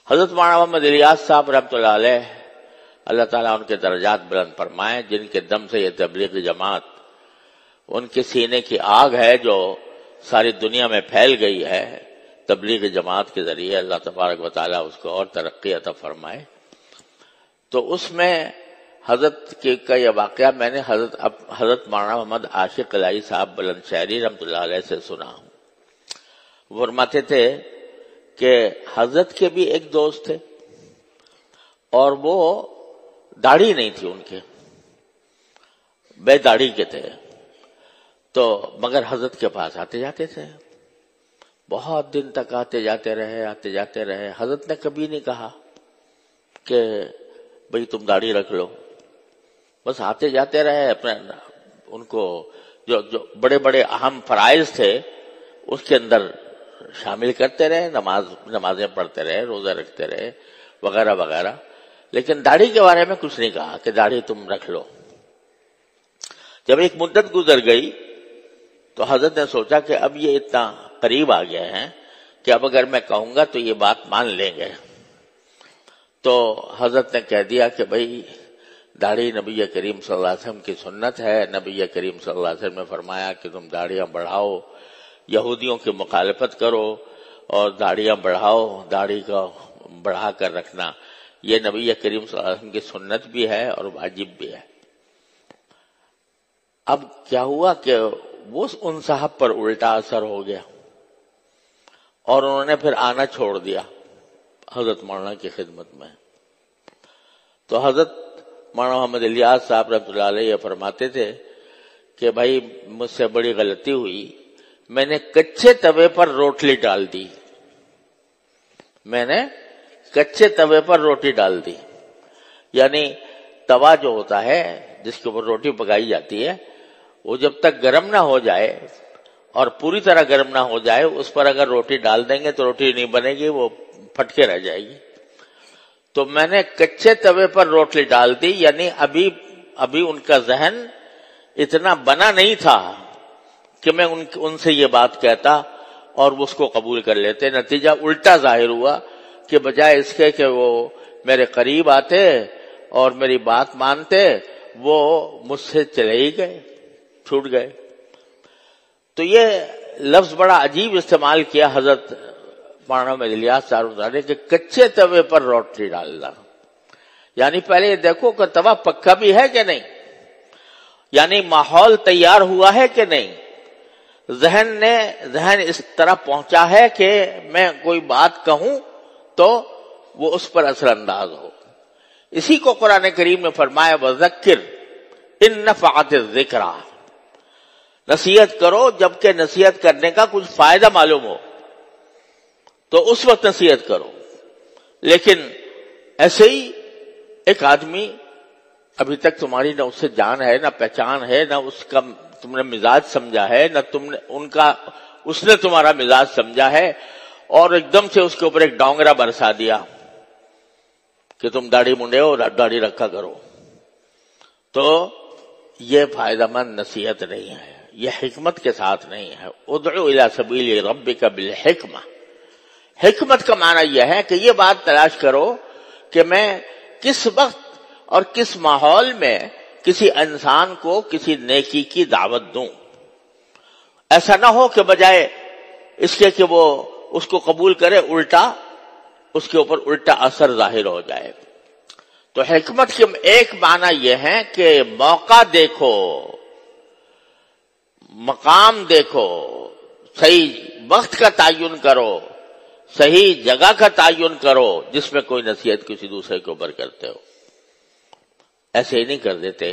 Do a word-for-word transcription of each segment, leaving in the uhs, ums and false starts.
حضرت مولانا محمد الیاس صاحب رحمۃ اللہ علیہ، اللہ تعالیٰ ان کے درجات بلند فرمائے، جن کے دم سے یہ تبلیغ جماعت، ان کے سینے کی آگ ہے جو ساری دنیا میں پھیل گئی ہے تبلیغ جماعت کے ذریعے، اللہ تبارک و تعالیٰ اس کو اور ترقی عطا فرمائے۔ تو اس میں حضرت کے کا یہ واقعہ میں نے حضرت حضرت مولانا محمد عاشق الہی صاحب بلند شہری رحمۃ اللہ علیہ سے سنا ہوں۔ وہ فرماتے تھے کہ حضرت کے بھی ایک دوست تھے اور وہ داڑھی نہیں تھی ان کے، بے داڑھی کے تھے، تو مگر حضرت کے پاس آتے جاتے تھے، بہت دن تک آتے جاتے رہے آتے جاتے رہے۔ حضرت نے کبھی نہیں کہا کہ بھئی تم داڑھی رکھ لو، بس آتے جاتے رہے، اپنے ان کو جو جو بڑے بڑے اہم فرائض تھے اس کے اندر شامل کرتے رہے، نماز نمازیں پڑھتے رہے، روزہ رکھتے رہے وغیرہ وغیرہ، لیکن داڑھی کے بارے میں کچھ نہیں کہا کہ داڑھی تم رکھ لو۔ جب ایک مدت گزر گئی تو حضرت نے سوچا کہ اب یہ اتنا قریب آ گئے ہیں کہ اب اگر میں کہوں گا تو یہ بات مان لیں گے، تو حضرت نے کہہ دیا کہ بھئی داڑھی نبی کریم صلی اللہ علیہ وسلم کی سنت ہے، نبی کریم صلی اللہ علیہ وسلم نے فرمایا کہ تم داڑیاں بڑھاؤ، یہودیوں کی مخالفت کرو اور داڑیاں بڑھاؤ، داڑھی کا بڑھا کر رکھنا یہ نبی کریم صلی اللہ علیہ وسلم کی سنت بھی ہے اور واجب بھی ہے۔ اب کیا ہوا کہ وہ ان صاحب پر الٹا اثر ہو گیا اور انہوں نے پھر آنا چھوڑ دیا حضرت مولانا کی خدمت میں۔ تو حضرت مولانا محمد الیاس صاحب رحمۃ اللہ علیہ یہ فرماتے تھے کہ بھائی مجھ سے بڑی غلطی ہوئی، میں نے کچے توے پر روٹلی ڈال دی، میں نے کچے توے پر روٹی ڈال دی، یعنی توا جو ہوتا ہے جس کے اوپر روٹی پکائی جاتی ہے وہ جب تک گرم نہ ہو جائے اور پوری طرح گرم نہ ہو جائے اس پر اگر روٹی ڈال دیں گے تو روٹی نہیں بنے گی، وہ پھٹ کے رہ جائے گی۔ تو میں نے کچے توے پر روٹلی ڈال دی، یعنی ابھی ابھی ان کا ذہن اتنا بنا نہیں تھا کہ میں ان ان سے یہ بات کہتا اور وہ اس کو قبول کر لیتے۔ نتیجہ الٹا ظاہر ہوا کہ بجائے اس کے کہ وہ میرے قریب آتے اور میری بات مانتے، وہ مجھ سے چلے ہی گئے، چھوٹ گئے۔ تو یہ لفظ بڑا عجیب استعمال کیا حضرت مولانا محمد الیاس صاحب نے کہ کچے توے پر روٹی ڈالنا، یعنی پہلے یہ دیکھو کہ توا پکا بھی ہے کہ نہیں، یعنی ماحول تیار ہوا ہے کہ نہیں، ذہن نے ذہن اس طرح پہنچا ہے کہ میں کوئی بات کہوں تو وہ اس پر اثر انداز ہو۔ اسی کو قرآن کریم نے فرمایا وَذَكِّرْ إِن نَفَعَتِ الذِّكْرَىٰ، نصیحت کرو جبکہ نصیحت کرنے کا کچھ فائدہ معلوم ہو تو اس وقت نصیحت کرو۔ لیکن ایسے ہی ایک آدمی ابھی تک تمہاری نہ اس سے جان ہے نہ پہچان ہے، نہ اس کا تم نے مزاج سمجھا ہے، نہ تم نے ان کا اس نے تمہارا مزاج سمجھا ہے، اور ایک دم سے اس کے اوپر ایک ڈونگرا برسا دیا کہ تم داڑھی منڈے ہو، داڑھی رکھا کرو، تو یہ فائدہ مند نصیحت نہیں ہے، یہ حکمت کے ساتھ نہیں ہے۔ ادعو الی سبیل ربک بالحکمہ، حکمت کا معنی یہ ہے کہ یہ بات تلاش کرو کہ میں کس وقت اور کس ماحول میں کسی انسان کو کسی نیکی کی دعوت دوں۔ ایسا نہ ہو کہ بجائے اس کے کہ وہ اس کو قبول کرے، الٹا اس کے اوپر الٹا اثر ظاہر ہو جائے۔ تو حکمت کے ایک معنی یہ ہے کہ موقع دیکھو، مقام دیکھو، صحیح وقت کا تعین کرو، صحیح جگہ کا تعین کرو جس میں کوئی نصیحت کسی دوسرے کے اوپر کرتے ہو، ایسے ہی نہیں کر دیتے۔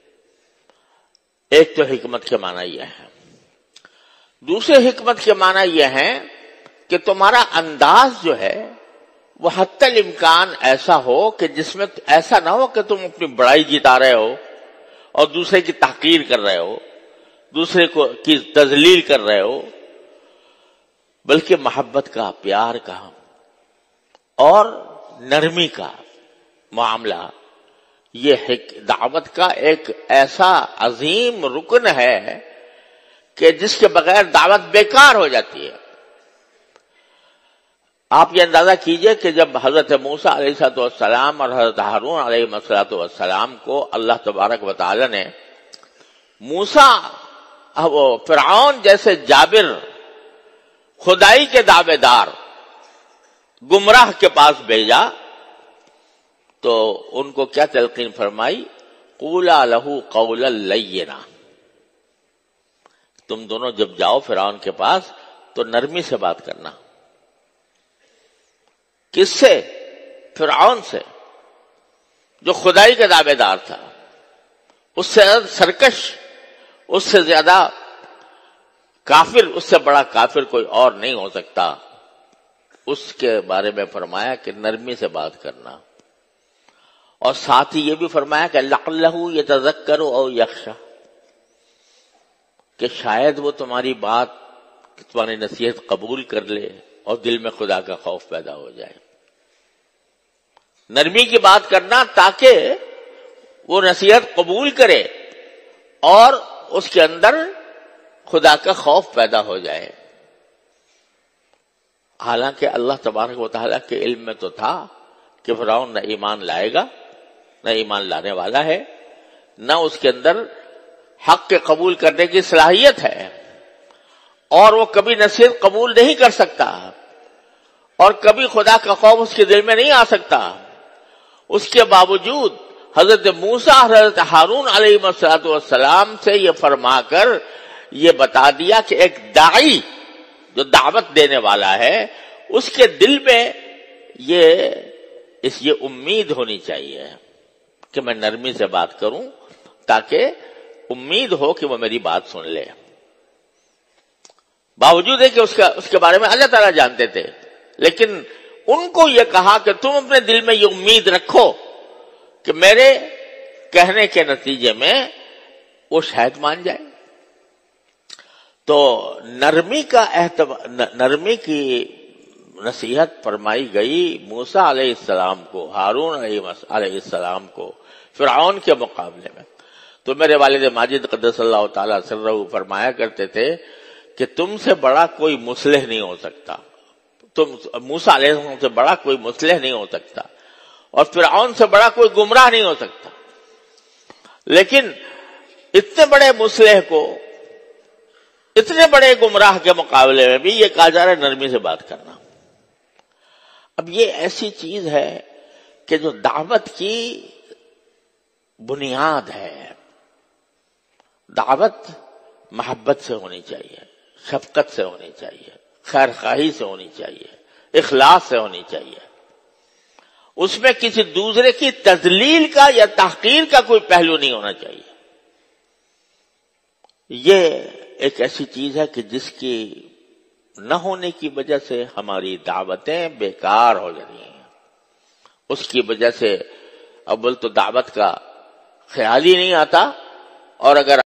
ایک تو حکمت کے معنی یہ ہے۔ دوسرے حکمت کے معنی یہ ہے کہ تمہارا انداز جو ہے وہ حتی الامکان ایسا ہو کہ جس میں ایسا نہ ہو کہ تم اپنی بڑائی جتا رہے ہو اور دوسرے کی تحقیر کر رہے ہو، دوسرے کو کی تذلیل کر رہے ہو، بلکہ محبت کا، پیار کا اور نرمی کا معاملہ یہ دعوت کا ایک ایسا عظیم رکن ہے کہ جس کے بغیر دعوت بیکار ہو جاتی ہے۔ آپ یہ اندازہ کیجئے کہ جب حضرت موسیٰ علیہ السلام اور حضرت ہارون علیہ السلام کو اللہ تبارک و تعالی نے موسیٰ وہ فرعون جیسے جابر خدائی کے دعوے دار گمراہ کے پاس بھیجا تو ان کو کیا تلقین فرمائی؟ قولا لہو قولا لینا، تم دونوں جب جاؤ فرعون کے پاس تو نرمی سے بات کرنا۔ کس سے؟ فرعون سے، جو خدائی کا دعوے دار تھا، اس سے زیادہ سرکش، اس سے زیادہ کافر، اس سے بڑا کافر کوئی اور نہیں ہو سکتا۔ اس کے بارے میں فرمایا کہ نرمی سے بات کرنا، اور ساتھ ہی یہ بھی فرمایا کہ لعلہ یتذکر او یخشی، کہ شاید وہ تمہاری بات، تمہاری نصیحت قبول کر لے اور دل میں خدا کا خوف پیدا ہو جائے۔ نرمی کی بات کرنا تاکہ وہ نصیحت قبول کرے اور اس کے اندر خدا کا خوف پیدا ہو جائے۔ حالانکہ اللہ تبارک و تعالیٰ کے علم میں تو تھا کہ فرعون نہ ایمان لائے گا، نہ ایمان لانے والا ہے، نہ اس کے اندر حق کے قبول کرنے کی صلاحیت ہے، اور وہ کبھی نصیحت قبول نہیں کر سکتا، اور کبھی خدا کا خوف اس کے دل میں نہیں آ سکتا۔ اس کے باوجود حضرت موسیٰ اور حضرت ہارون علیہ السلام سے یہ فرما کر یہ بتا دیا کہ ایک داعی جو دعوت دینے والا ہے اس کے دل میں یہ اس یہ امید ہونی چاہیے کہ میں نرمی سے بات کروں تاکہ امید ہو کہ وہ میری بات سن لے۔ باوجود ہے کہ اس کا اس کے بارے میں اللہ تعالیٰ جانتے تھے، لیکن ان کو یہ کہا کہ تم اپنے دل میں یہ امید رکھو کہ میرے کہنے کے نتیجے میں وہ شاید مان جائے۔ تو نرمی کا اہتمام، نرمی کی نصیحت فرمائی گئی موسیٰ علیہ السلام کو، ہارون علیہ السلام کو فرعون کے مقابلے میں۔ تو میرے والد ماجد قدس اللہ تعالی سرہ فرمایا کرتے تھے کہ تم سے بڑا کوئی مصلح نہیں ہو سکتا، تم موسیٰ علیہ السلام سے بڑا کوئی مصلح نہیں ہو سکتا، اور فرعون سے بڑا کوئی گمراہ نہیں ہو سکتا، لیکن اتنے بڑے مصلح کو اتنے بڑے گمراہ کے مقابلے میں بھی یہ کہا جا رہا ہے نرمی سے بات کرنا۔ اب یہ ایسی چیز ہے کہ جو دعوت کی بنیاد ہے۔ دعوت محبت سے ہونی چاہیے، شفقت سے ہونی چاہیے، خیر خواہی سے ہونی چاہیے، اخلاص سے ہونی چاہیے۔ اس میں کسی دوسرے کی تذلیل کا یا تحقیر کا کوئی پہلو نہیں ہونا چاہیے۔ یہ ایک ایسی چیز ہے کہ جس کی نہ ہونے کی وجہ سے ہماری دعوتیں بیکار ہو جاتی ہیں۔ اس کی وجہ سے اول تو دعوت کا خیال ہی نہیں آتا، اور اگر